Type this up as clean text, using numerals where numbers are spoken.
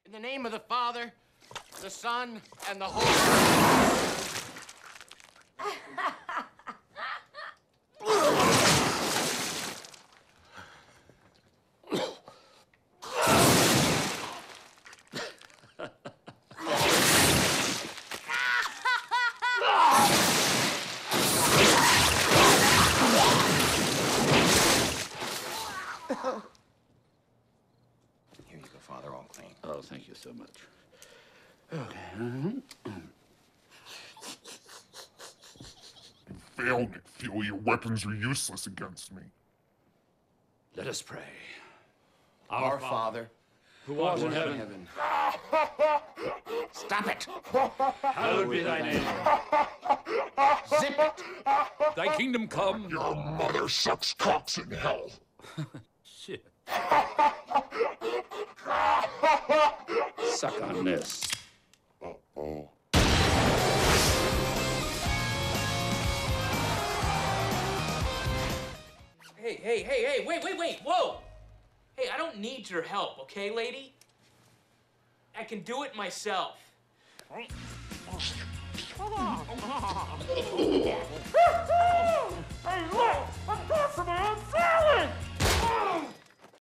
In the name of the Father, the Son, and the Holy Spirit. Here you go, Father, all clean. Oh, thank you so much. Okay. You failed, McFeely. Your weapons were useless against me. Let us pray. Our Father, who art in heaven, Stop it! hallowed be thy name. Zip it! Thy kingdom come. Your mother sucks cocks in hell. Shit. Suck on this. Uh-oh. Hey, wait, whoa! Hey, I don't need your help, okay, lady? I can do it myself.